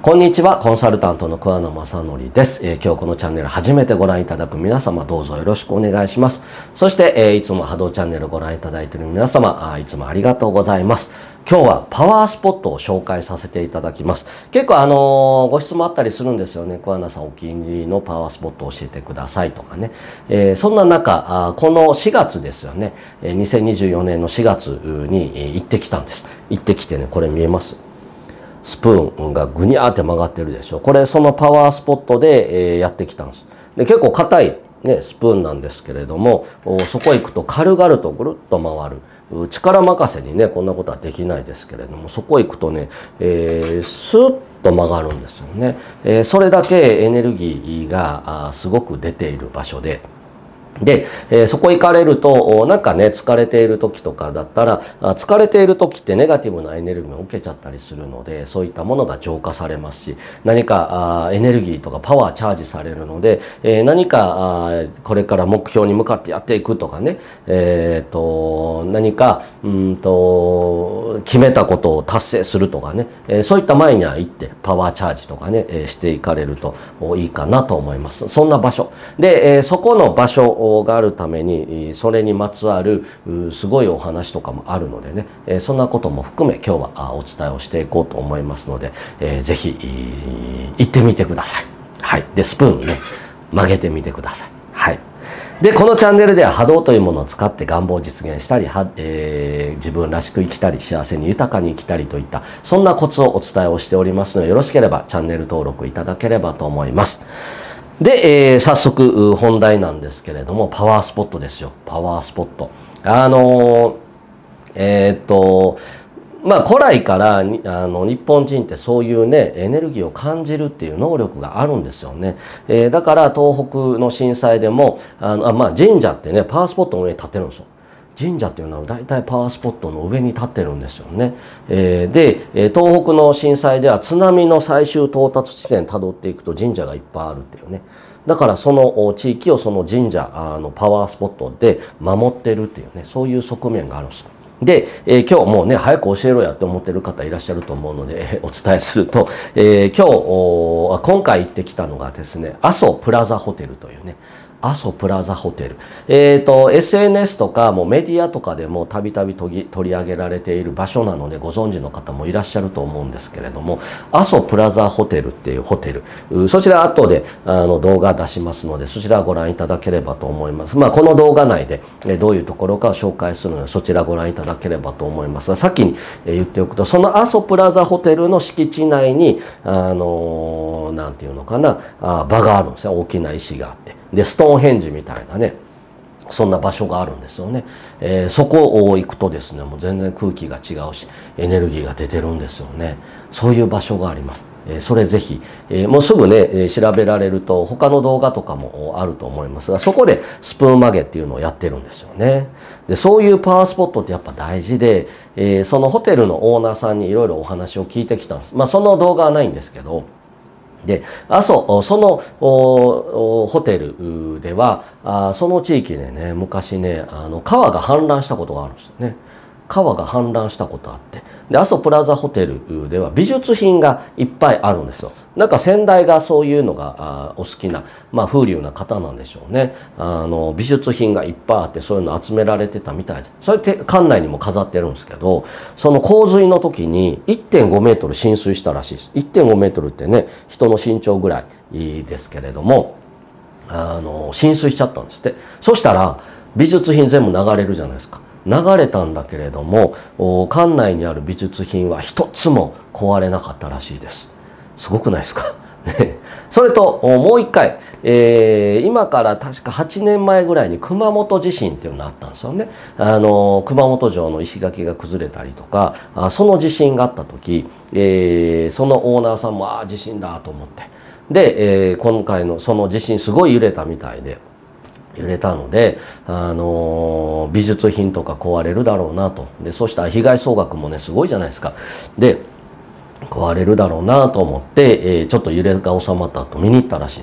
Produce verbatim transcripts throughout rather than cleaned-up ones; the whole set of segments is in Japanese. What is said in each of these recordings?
こんにちは、コンサルタントの桑名正則です、えー、今日このチャンネル初めてご覧いただく皆様どうぞよろしくお願いします。そして、えー、いつも波動チャンネルご覧いただいている皆様あいつもありがとうございます。今日はパワースポットを紹介させていただきます。結構あのー、ご質問あったりするんですよね。桑名さんお気に入りのパワースポットを教えてくださいとかね、えー、そんな中あこのしがつですよね、にせんにじゅうよねんのしがつに、えー、行ってきたんです。行ってきてね、これ見えます？スプーンがぐにゃーって曲がってるでしょ。これそのパワースポットで、えー、やってきたんです。で結構硬い、ね、スプーンなんですけれども、そこ行くと軽々とぐるっと回る。力任せにねこんなことはできないですけれども、そこ行くとね、えー、スッと曲がるんですよね。えー、それだけエネルギーがすごく出ている場所で。で、えー、そこ行かれるとなんかね疲れている時とかだったら疲れている時ってネガティブなエネルギーを受けちゃったりするので、そういったものが浄化されますし、何かあエネルギーとかパワーチャージされるので、えー、何かあこれから目標に向かってやっていくとかね、えー、と何かうんと決めたことを達成するとかね、えー、そういった前には行ってパワーチャージとかね、えー、していかれるといいかなと思います。そんな場所で、えー、そこの場所があるためにそれにまつわるすごいお話とかもあるのでね、そんなことも含め今日はお伝えをしていこうと思いますので、えー、ぜひ行ってみてください。はい、でスプーンね曲げてみてください。はい、でこのチャンネルでは波動というものを使って願望を実現したり、えー、自分らしく生きたり幸せに豊かに生きたりといったそんなコツをお伝えをしておりますので、よろしければチャンネル登録いただければと思います。で、えー、早速本題なんですけれども、パワースポットですよ。パワースポット。あのー、えー、っとまあ古来からあの日本人ってそういうねエネルギーを感じるっていう能力があるんですよね。えー、だから東北の震災でもあのあ、まあ、神社ってねパワースポットの上に立ってるんですよ。神社っていうのは大体パワースポットの上に立ってるんですよね。えー、で東北の震災では津波の最終到達地点たどっていくと神社がいっぱいあるっていうね。だからその地域をその神社あのパワースポットで守ってるっていうね、そういう側面があるんです。で、えー、今日もうね早く教えろやって思ってる方いらっしゃると思うので、えー、お伝えすると、えー、今日今回行ってきたのがですね、阿蘇プラザホテルというね、阿蘇プラザホテル、えーと エスエヌエス とかもうメディアとかでもたびたび取り上げられている場所なのでご存知の方もいらっしゃると思うんですけれども、阿蘇プラザホテルっていうホテル、そちら後であの動画出しますのでそちらご覧いただければと思います。まあこの動画内でどういうところかを紹介するのでそちらご覧いただければと思いますが、先に言っておくと、その阿蘇プラザホテルの敷地内にあのなんていうのかなあ場があるんですよ。大きな石があって、でストーンヘンジみたいなねそんな場所があるんですよね。えー、そこを行くとですねもう全然空気が違うしエネルギーが出てるんですよね。そういう場所があります。えー、それぜひ、えー、もうすぐね、えー、調べられると他の動画とかもあると思いますが、そこでスプーン曲げっていうのをやってるんですよね。でそういうパワースポットってやっぱ大事で、えー、そのホテルのオーナーさんにいろいろお話を聞いてきたんです。まあその動画はないんですけど。で阿蘇そのホテルではあその地域でね昔ねあの川が氾濫したことがあるんですよね。川が氾濫したことあって、で阿蘇プラザホテルでは美術品がいっぱいあるんですよ。なんか先代がそういうのがあお好きな、まあ、風流な方なんでしょうね。あの美術品がいっぱいあってそういうの集められてたみたいで、それって館内にも飾ってるんですけど、その洪水の時に いってんごメートル浸水したらしいです。 いってんごメートルってね人の身長ぐらいですけれども、あの浸水しちゃったんですって。そしたら美術品全部流れるじゃないですか。流れたんだけれども館内にある美術品は一つも壊れなかったらしいです。すごくないですかね。それともう一回、えー、今から確かはちねんまえぐらいに熊本地震っていうのがあったんですよね。あの熊本城の石垣が崩れたりとか、あその地震があった時、えー、そのオーナーさんもああ地震だと思って、で、えー、今回のその地震すごい揺れたみたいで。揺れたので、あのー、美術品とか壊れるだろうなと。でそうしたら被害総額もねすごいじゃないですか。で壊れるだろうなと思って、えー、ちょっと揺れが収まった後見に行ったらしいんです。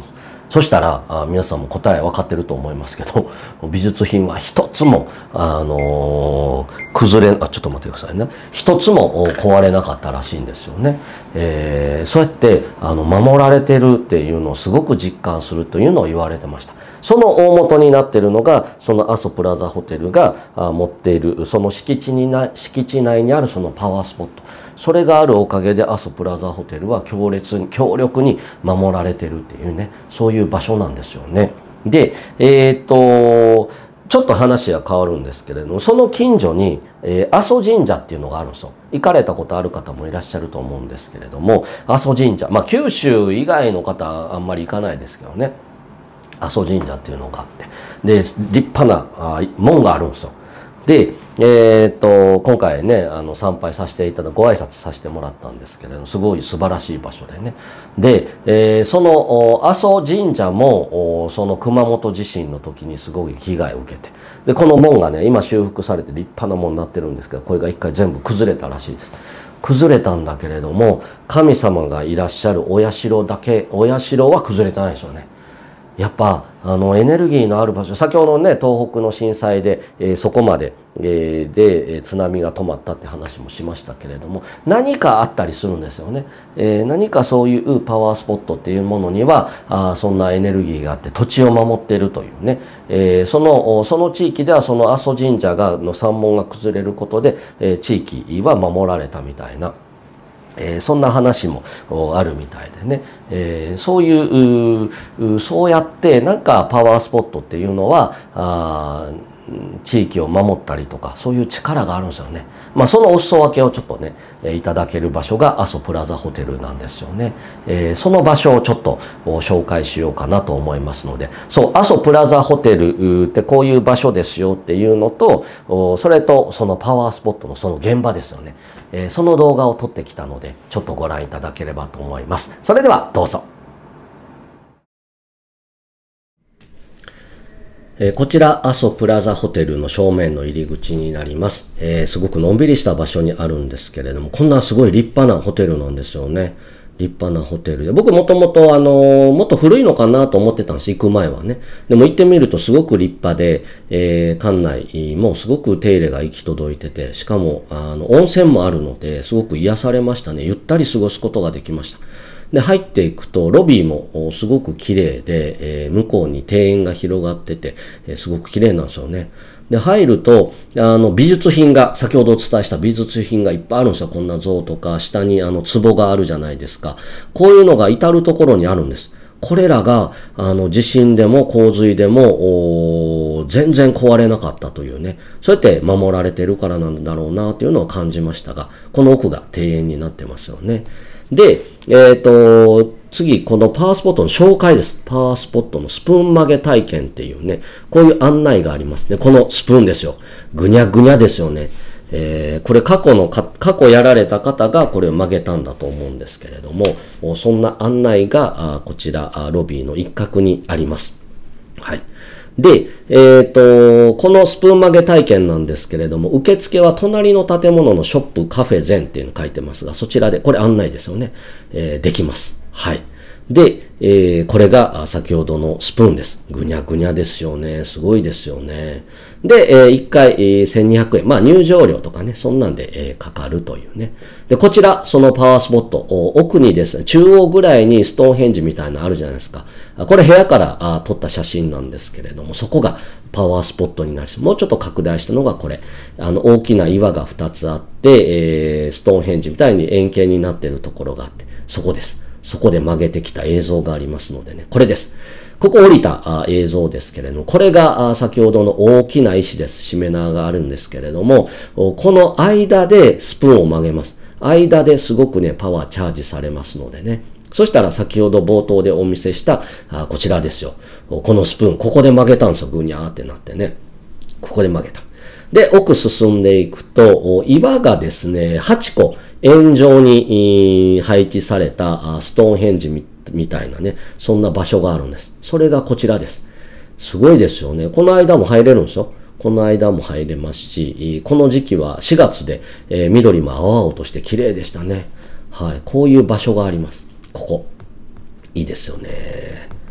そしたらあ皆さんも答え分かってると思いますけど、美術品は一つも、あのー、崩れ、あ、ちょっと待ってくださいね。一つも壊れなかったらしいんですよね。えー、そうやってあの守られてるっていうのをすごく実感するというのを言われてました。その大元になっているのが、その阿蘇プラザホテルが持っている、その敷地にな、敷地内にあるそのパワースポット。それがあるおかげで阿蘇プラザホテルは強烈に、強力に守られてるっていうね、そういう場所なんですよね。で、えー、っと、ちょっと話は変わるんですけれども、その近所に、えー、阿蘇神社っていうのがあるんですよ。行かれたことある方もいらっしゃると思うんですけれども、阿蘇神社。まあ、九州以外の方あんまり行かないですけどね。阿蘇神社っていうのがあって。で、立派なあ門があるんですよ。で、えー、っと、今回ね、あの、参拝させていただ、ご挨拶させてもらったんですけれども、すごい素晴らしい場所でね。で、えー、その、阿蘇神社も、その熊本地震の時にすごい被害を受けて、で、この門がね、今修復されて立派な門になってるんですけど、これが一回全部崩れたらしいです。崩れたんだけれども、神様がいらっしゃるお社だけ、お社は崩れてないですよね。やっぱあのエネルギーのある場所、先ほどね東北の震災で、えー、そこまで、えー、で、えー、津波が止まったって話もしましたけれども、何かあったりするんですよね。えー、何かそういうパワースポットっていうものにはあそんなエネルギーがあって土地を守っているというね、えー、そのその地域ではその阿蘇神社がの山門が崩れることで、えー、地域は守られたみたいな。えー、そんな話もあるみたいでね、えー、そういうそうやってなんかパワースポットっていうのはあ地域を守ったりとかそういう力があるんですよね。まあそのお裾分けをちょっとねいただける場所が阿蘇プラザホテルなんですよね。えー、その場所をちょっと紹介しようかなと思いますので、そう阿蘇プラザホテルってこういう場所ですよっていうのと、それとそのパワースポットのその現場ですよね。えー、その動画を撮ってきたのでちょっとご覧いただければと思います。それではどうぞ。えー、こちら阿蘇プラザホテルの正面の入り口になります。えー、すごくのんびりした場所にあるんですけれども、こんなすごい立派なホテルなんですよね。立派なホテルで。僕もともとあの、もっと古いのかなと思ってたんです。行く前はね。でも行ってみるとすごく立派で、えー、館内もすごく手入れが行き届いてて、しかも、あの、温泉もあるので、すごく癒されましたね。ゆったり過ごすことができました。で、入っていくと、ロビーもすごく綺麗で、えー、向こうに庭園が広がってて、えー、すごく綺麗なんですよね。で、入ると、あの、美術品が、先ほどお伝えした美術品がいっぱいあるんですよ。こんな像とか、下にあの、壺があるじゃないですか。こういうのが至るところにあるんです。これらが、あの、地震でも洪水でも、全然壊れなかったというね。そうやって守られてるからなんだろうな、というのを感じましたが、この奥が庭園になってますよね。で、えっと、次、このパワースポットの紹介です。パワースポットのスプーン曲げ体験っていうね、こういう案内がありますね。このスプーンですよ。ぐにゃぐにゃですよね。えー、これ過去のか、過去やられた方がこれを曲げたんだと思うんですけれども、そんな案内が、こちら、ロビーの一角にあります。はい。で、えっと、このスプーン曲げ体験なんですけれども、受付は隣の建物のショップカフェゼンっていうの書いてますが、そちらで、これ案内ですよね。えー、できます。はい。で、えー、これが先ほどのスプーンです。ぐにゃぐにゃですよね。すごいですよね。で、えー、いっかい、えー、せんにひゃくえん。まあ入場料とかね、そんなんで、えー、かかるというね。で、こちら、そのパワースポット、奥にですね、中央ぐらいにストーンヘンジみたいなのあるじゃないですか。これ部屋からあ撮った写真なんですけれども、そこがパワースポットになります。もうちょっと拡大したのがこれ。あの、大きな岩がふたつあって、えー、ストーンヘンジみたいに円形になっているところがあって、そこです。そこで曲げてきた映像がありますのでね。これです。ここ降りた映像ですけれども、これが先ほどの大きな石です。しめ縄があるんですけれども、この間でスプーンを曲げます。間ですごくね、パワーチャージされますのでね。そしたら先ほど冒頭でお見せしたあこちらですよ。このスプーン、ここで曲げたんですよ。ぐにゃーってなってね。ここで曲げた。で、奥進んでいくと、岩がですね、はちこ円状に配置されたストーンヘンジみたいなね、そんな場所があるんです。それがこちらです。すごいですよね。この間も入れるんですよ。この間も入れますし、この時期はしがつで、えー、緑も青々として綺麗でしたね。はい。こういう場所があります。ここ。いいですよね。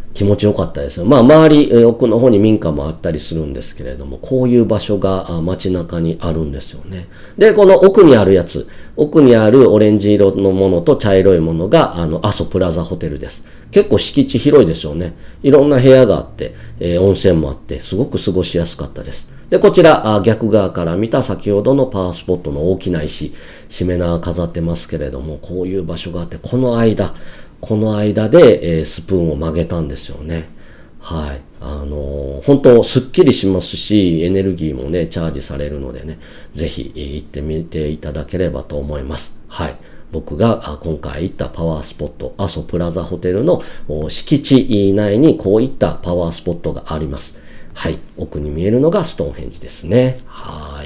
気持ちよかったですよ。まあ、周り、えー奥の方に民家もあったりするんですけれども、こういう場所があ街中にあるんですよね。で、この奥にあるやつ、奥にあるオレンジ色のものと茶色いものが、あの、阿蘇プラザホテルです。結構敷地広いですよね。いろんな部屋があって、えー温泉もあって、すごく過ごしやすかったです。で、こちら、あ逆側から見た先ほどのパワースポットの大きな石、しめ縄飾ってますけれども、こういう場所があって、この間、この間で、えースプーンを曲げたんですよね。はい。あのー本当、すっきりしますし、エネルギーもね、チャージされるのでね、ぜひ、えー行ってみていただければと思います。はい。僕があ今回行ったパワースポット、阿蘇プラザホテルのお敷地内にこういったパワースポットがあります。はい。奥に見えるのがストーンヘンジですね。はい。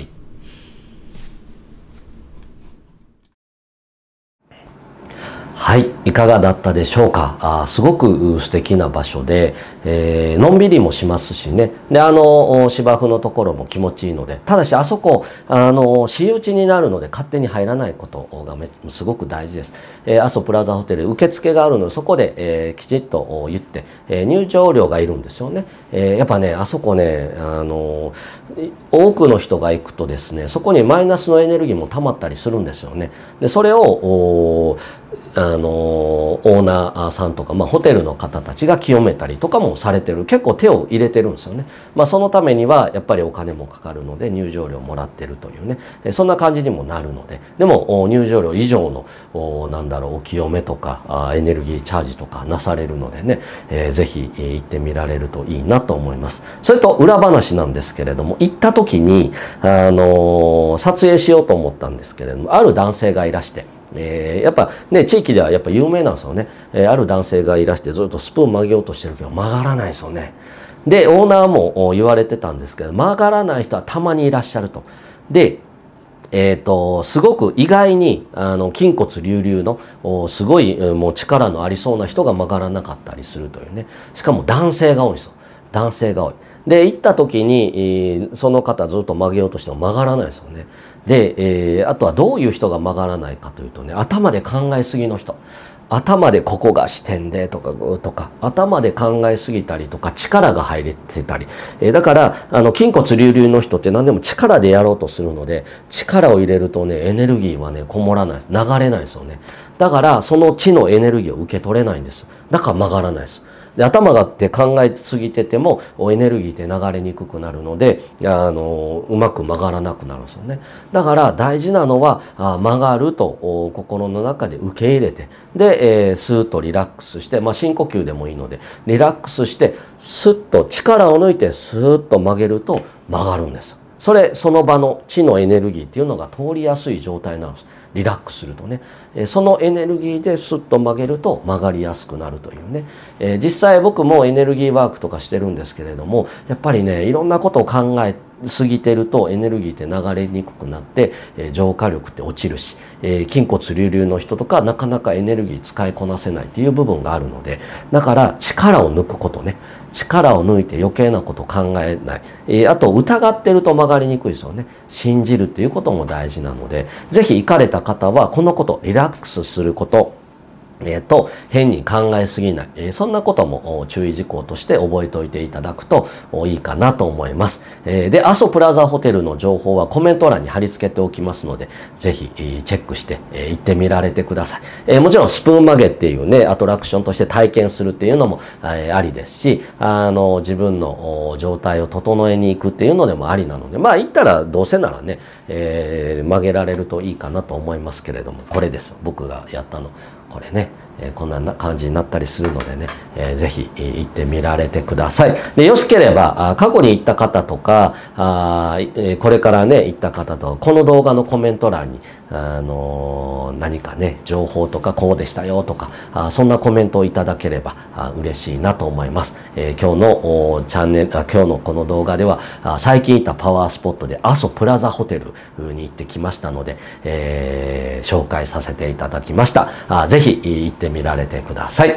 はい、いかがだったでしょうか。あすごく素敵な場所で、えーのんびりもしますしね。で、あの、芝生のところも気持ちいいので、ただしあそこ、あの、私有地になるので勝手に入らないことがめすごく大事です。えー、阿蘇プラザホテル、受付があるので、そこで、えーきちっと言って、えー入場料がいるんですよね。えーやっぱね、あそこね、あの、多くの人が行くとですね、そこにマイナスのエネルギーも溜まったりするんですよね。で、それを、おあのオーナーさんとか、まあ、ホテルの方たちが清めたりとかもされてる、結構手を入れてるんですよね。まあ、そのためにはやっぱりお金もかかるので入場料もらってるというね、そんな感じにもなるので、でも入場料以上のおなんだろうお清めとかあエネルギーチャージとかなされるのでね、えー、ぜひ行ってみられるといいなと思います。それと裏話なんですけれども、行った時にあの撮影しようと思ったんですけれども、ある男性がいらして。えーやっぱね、地域ではやっぱ有名なんですよね。えーある男性がいらしてずっとスプーン曲げようとしてるけど曲がらないですよね。で、オーナーも言われてたんですけど、曲がらない人はたまにいらっしゃると。で、えーと、すごく意外にあの筋骨隆々のおすごいもう力のありそうな人が曲がらなかったりするというね。しかも男性が多いんですよ。男性が多い。で、行った時に、えーその方ずっと曲げようとしても曲がらないですよね。で、えーあとはどういう人が曲がらないかというとね、頭で考えすぎの人。頭でここが視点でとかとか頭で考えすぎたりとか力が入れてたり、えーだからあの筋骨隆々の人って何でも力でやろうとするので、力を入れるとねエネルギーはねこもらない、流れないですよね。だからその地のエネルギーを受け取れないんです。だから曲がらないです。で、頭があって考えすぎててもエネルギーって流れにくくなるので、あのうまく曲がらなくなるんですよね。だから大事なのはあ曲がるとお心の中で受け入れて、で、えー、スーッとリラックスして、まあ、深呼吸でもいいのでリラックスしてスッと力を抜いてスーッと曲げると曲がるんです。それその場の地のエネルギーっていうのが通りやすい状態なんです。リラックスするとね、そのエネルギーでスッと曲げると曲がりやすくなるというね、えー、実際僕もエネルギーワークとかしてるんですけれども、やっぱりねいろんなことを考え過ぎてるとエネルギーって流れにくくなって、えー、浄化力って落ちるし、えー、筋骨隆々の人とかなかなかエネルギー使いこなせないっていう部分があるので、だから力を抜くことね、力を抜いて余計なことを考えない、えー、あと疑ってると曲がりにくいですよね。信じるっていうことも大事なので、ぜひ行かれた方はこのことリラックスすること、えー、と変に考えすぎない、えー、そんなことも注意事項として覚えておいていただくといいかなと思います。えー、で、阿蘇プラザホテルの情報はコメント欄に貼り付けておきますので、ぜひ、えー、チェックして、えー、行ってみられてください。えー、もちろんスプーン曲げっていうねアトラクションとして体験するっていうのも、えー、ありですし、あの自分の状態を整えに行くっていうのでもありなので、まあ行ったらどうせならね、えー、曲げられるといいかなと思いますけれども、これです僕がやったの。これね、えー、こんな感じになったりするのでね、えー、ぜひ、えー、行ってみられてください。で、よしければあ過去に行った方とかあ、えー、これからね行った方とこの動画のコメント欄に、あのー、何かね情報とかこうでしたよとかあそんなコメントをいただければあ嬉しいなと思います。えー、今日のチャンネルあ今日のこの動画ではあ最近行ったパワースポットで阿蘇プラザホテルに行ってきましたので、えー、紹介させていただきました。あぜひ行ってみられてください。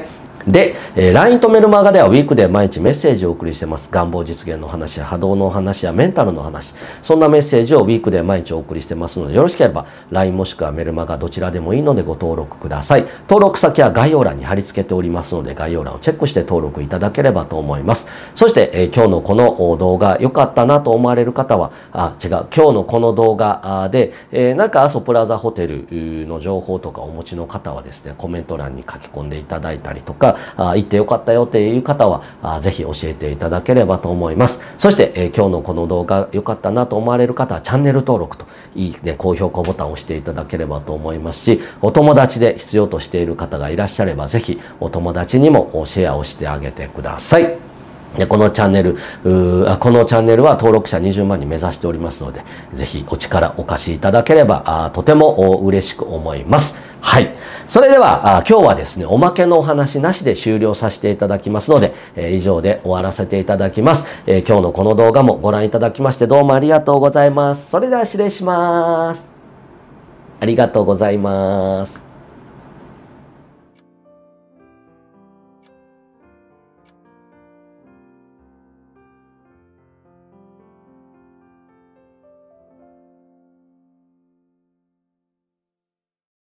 で、えー、ライン とメルマガではウィークで毎日メッセージをお送りしてます。願望実現の話や波動の話やメンタルの話。そんなメッセージをウィークで毎日お送りしてますので、よろしければ ライン もしくはメルマガどちらでもいいのでご登録ください。登録先は概要欄に貼り付けておりますので、概要欄をチェックして登録いただければと思います。そして、えー、今日のこの動画良かったなと思われる方は、あ、違う、今日のこの動画で、えー、なんか阿蘇プラザホテルの情報とかお持ちの方はですね、コメント欄に書き込んでいただいたりとか、あ、行ってよかったよっていう方はあぜひ教えていただければと思います。そして、えー、今日のこの動画良かったなと思われる方はチャンネル登録といいね、高評価ボタンを押していただければと思いますし、お友達で必要としている方がいらっしゃればぜひお友達にもシェアをしてあげてください。でこのチャンネルあこのチャンネルは登録者にじゅうまん人目指しておりますので、ぜひお力お貸しいただければあとても嬉しく思います。はい。それではあ今日はですね、おまけのお話なしで終了させていただきますので、えー、以上で終わらせていただきます、えー。今日のこの動画もご覧いただきましてどうもありがとうございます。それでは失礼します。ありがとうございます。